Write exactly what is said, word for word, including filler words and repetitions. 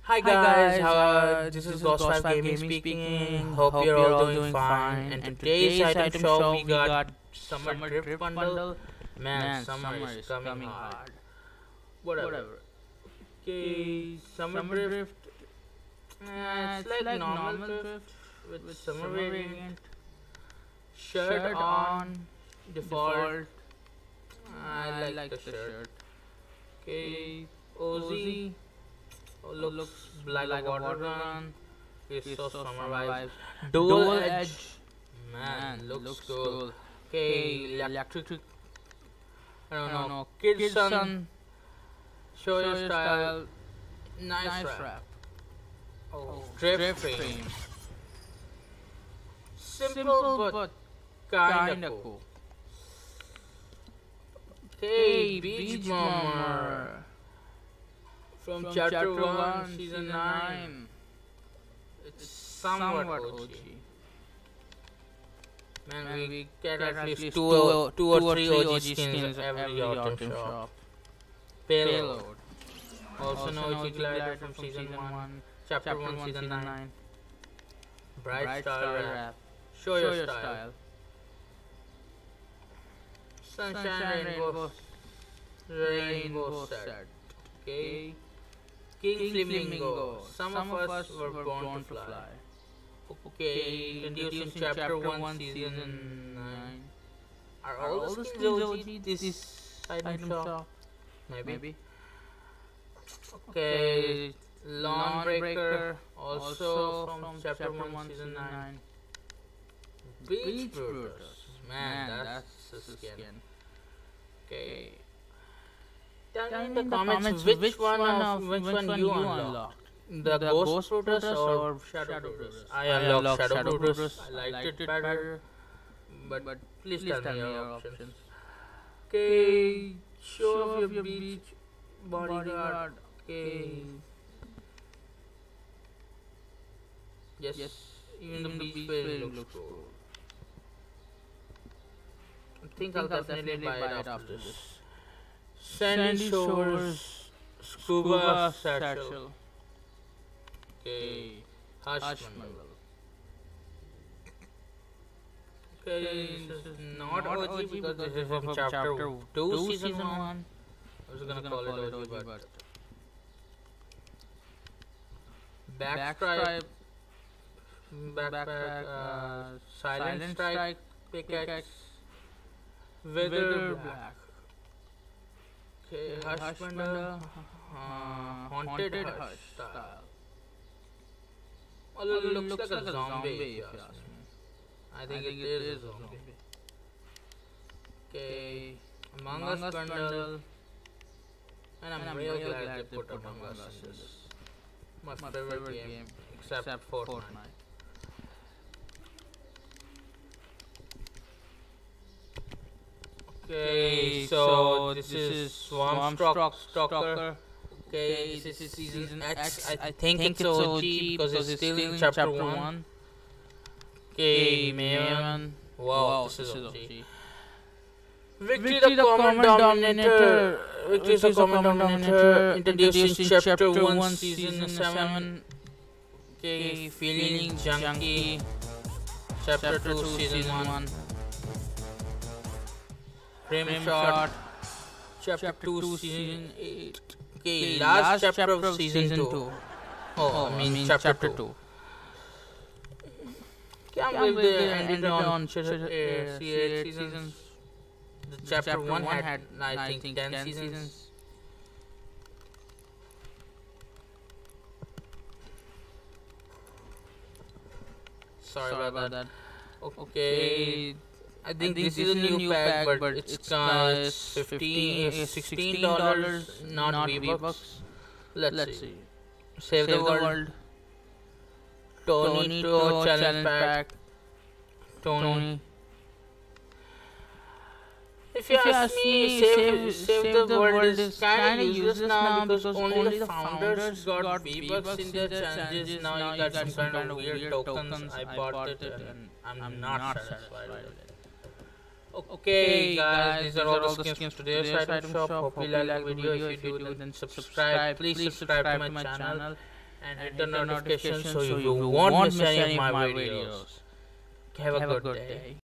Hi guys, how are, this is Ghost five Gaming speaking. Hope you're all doing fine. And today's item shop we got summer drift bundle. Man, summer is coming hard. Whatever. Okay, summer drift. Uh, it's like normal drift with summer variant. Shirt on default. I like the shirt. Okay, Ozzy. Oh, looks, looks like, like a water, water gun. gun. It's so, so summer vibes. Dual, Dual edge. edge. Man, Man looks, looks cool. cool. Okay, electric. I don't, I don't know. know. Kids son. Show your style. style. Nice, nice wrap. wrap. Oh, drip frame. Simple, Simple but kinda, kinda cool. cool. Okay, beach bomber. From, From chapter, chapter one, season, season nine. It's, it's somewhat, somewhat O G. Man, Man, we get at least two, two, or, two or three O G skins every, every autumn shop. shop. Payload. Payload. Also, also no O G glider from season one, chapter one, season nine. Bright, Bright Star, star Wrap. Wrap. Show, Show your, your style. style. Sunshine, Sunshine Rainbow. Rainbow, rainbow set. set. Okay. King, King Flamingo. Flamingo. Some, Some of us were born, born to fly. fly. Okay, introducing chapter one, season nine. Are all the skins O G this item shop? Maybe. Maybe. Okay, Lawn Breaker, also from chapter one, season nine. Beach Brutus. Man, that's the skin. Okay. Tell, Tell me in the, the comments, comments which, which one of which, which one, one you unlocked. The, the Ghost Brutus or Shadow Brutus? I unlocked Shadow Brutus. I liked, I liked it better. But, but please, please tell me your options. options. Okay, show off your beach bodyguard. Okay. Yes, yes. Even the beach face looks cool. I think I'll definitely buy it after this. Sandy Shores Scuba Satchel. Okay, Hushmangle. Okay, this is not O G because this is from chapter two, season one. I was gonna call it O G, but Backstripe, Backpack, uh, Silent Strike, Pickaxe, Wither Black. Okay, Hush Bundle, uh, Haunted, haunted Hush style. Although it looks, looks like, like a zombie, if you ask me. I think, I think it, it is a zombie. Okay, Among Us Bundle. Bundle. And I'm, and I'm real glad, glad they put Among Us in this. My, My favorite, favorite game, game except, except Fortnite. Fortnite. Okay, so, so this, this is Swamp Stalker. Stalker. Okay, this is season X. I, I think, think it's O G because it's still in chapter one. Okay, Maven. Wow, wow, this is O G. Victory, Victory the Common Dominator. Victory the Common Dominator. Introduced in chapter one, season seven. Okay, Feeling Junkie. Chapter two, season one. Frame Shot. Chapter two, season eight. Okay, last, last chapter, chapter of season, season two. two. Oh, oh, I mean, I mean chapter, chapter two. two. Can't believe they ended on C eight seasons. The chapter, chapter one had, had I think, think ten, ten seasons. seasons. Sorry, Sorry about, about that. that. Okay. I think, I think this, this is a new, new pack, pack, but it's, it's, uh, it's fifteen, sixteen dollars, not, not V-Bucks. Let's, Let's see. see. Save, Save the, the World. world. Tony Pro Challenge, Challenge Pack. Tony. Tony. If you, if you ask me, Save, save, save, save the, the World is kind of useless now because only the founders got V-Bucks in their challenges. Now you got some kind of weird tokens. I bought it and I'm not satisfied with it. Okay, guys, these are all the skins for today's item shop. Hope you like the video. If you do, then subscribe. Please subscribe to my channel. and hit the notification so you won't miss any of my videos. Have a good day.